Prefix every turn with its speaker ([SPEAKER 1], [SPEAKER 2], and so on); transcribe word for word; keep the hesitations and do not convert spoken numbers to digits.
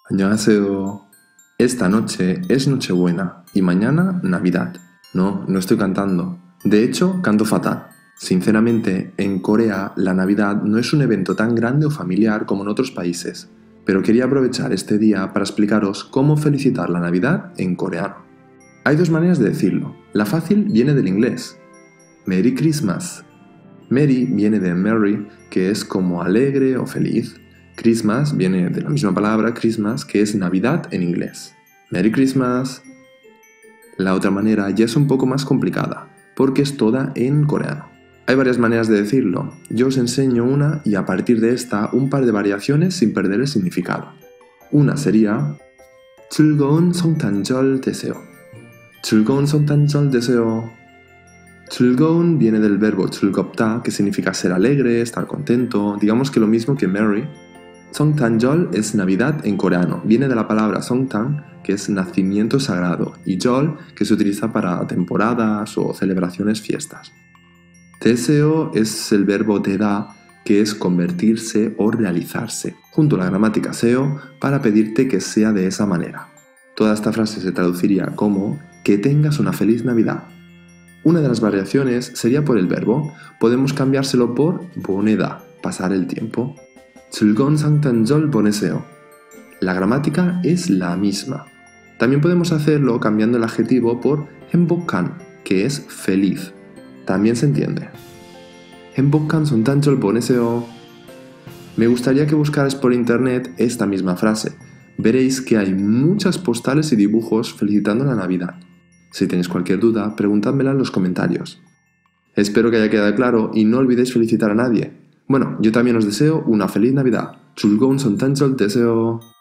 [SPEAKER 1] 안녕하세요. Esta noche es Nochebuena y mañana Navidad. No, no estoy cantando. De hecho, canto fatal. Sinceramente, en Corea la Navidad no es un evento tan grande o familiar como en otros países, pero quería aprovechar este día para explicaros cómo felicitar la Navidad en coreano. Hay dos maneras de decirlo. La fácil viene del inglés. Merry Christmas. Merry viene de merry, que es como alegre o feliz. Christmas viene de la misma palabra Christmas, que es Navidad en inglés. Merry Christmas. La otra manera ya es un poco más complicada, porque es toda en coreano. Hay varias maneras de decirlo. Yo os enseño una y a partir de esta un par de variaciones sin perder el significado. Una sería 즐거운 성탄절 되세요. 즐거운 성탄절 되세요. 즐거운 viene del verbo 즐겁다, que significa ser alegre, estar contento, digamos que lo mismo que merry. 성탄절 es Navidad en coreano, viene de la palabra 성탄, que es nacimiento sagrado, y 절, que se utiliza para temporadas o celebraciones, fiestas. Deseo es el verbo 되다, que es convertirse o realizarse, junto a la gramática seo para pedirte que sea de esa manera. Toda esta frase se traduciría como que tengas una feliz Navidad. Una de las variaciones sería por el verbo, podemos cambiárselo por 보내다, pasar el tiempo. 즐거운 성탄절 보내세요. La gramática es la misma. También podemos hacerlo cambiando el adjetivo por 행복한, que es feliz. También se entiende. 행복한 성탄절 보내세요. Me gustaría que buscarais por internet esta misma frase. Veréis que hay muchas postales y dibujos felicitando la Navidad. Si tenéis cualquier duda, preguntádmela en los comentarios. Espero que haya quedado claro y no olvidéis felicitar a nadie. Bueno, yo también os deseo una feliz Navidad. 즐거운 성탄절 되세요.